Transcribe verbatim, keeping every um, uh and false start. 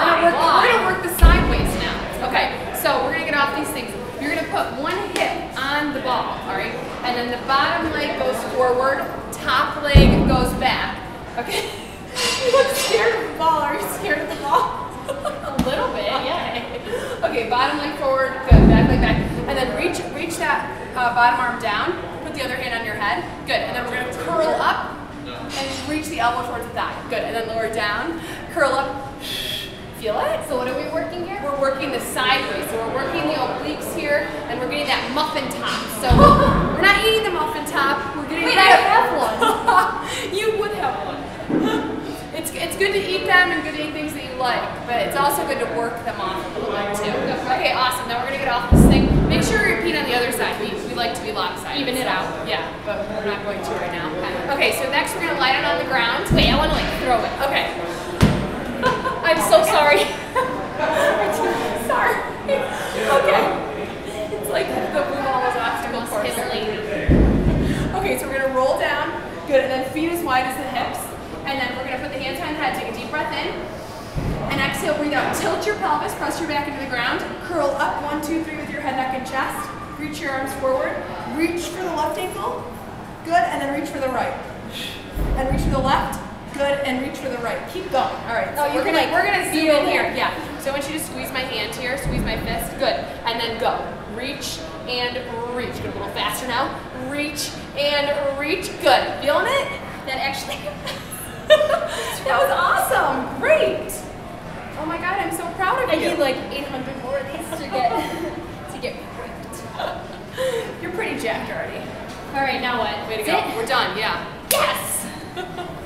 Why? We're gonna, work, Why? we're gonna work the sideways now. Okay, so we're gonna get off these things. You're gonna put one hip on the ball, all right? And then the bottom leg goes forward, top leg goes back. Okay? You look scared of the ball. Are you scared of the ball? A little bit, yeah. Okay, bottom leg forward, good, back leg back. And then reach reach that uh, bottom arm down, put the other hand on your head, good. And then we're gonna curl up and reach the elbow towards the thigh, good. And then lower down, curl up, feel it? So what are we working here? We're working the sideways, so we're working the obliques here, and we're getting that muffin top. So we're not eating the muffin top, we're getting Wait, that. I have one. You would have one. It's, it's good to eat them and good to eat things that you like, but it's also good to work them off a little bit too. Okay, awesome. Now we're going to get off this thing. Make sure you repeat on the other side. We, we like to be lopsided. Even it out. Yeah, but we're not going to right now. Okay, so next we're going to lie down on the ground. Wait, I want to like throw it. Okay. I'm so sorry. Sorry. Okay. It's like the blue ball was obstacle course. Hip lady. Okay, so we're going to roll down. Good, and then feet as wide as the hips. And then we're going to put the hands on the head, take a deep breath in, and exhale, breathe out. Tilt your pelvis, press your back into the ground, curl up, one, two, three with your head, neck, and chest. Reach your arms forward, reach for the left ankle, good, and then reach for the right. And reach for the left, good, and reach for the right. Keep going. All right, so Oh, we're you going can, to like, we're gonna zoom feel in here. it. Yeah, so I want you to squeeze my hand here, squeeze my fist, good, and then go. Reach and reach. Go a little faster now. Reach and reach, good. Feeling it? That actually... That was awesome! Great! Oh my god, I'm so proud of I you. need like eight hundred more of these to get to get ripped. You're pretty jacked already. All right, now what? Way to That's go. it? We're done, yeah. Yes!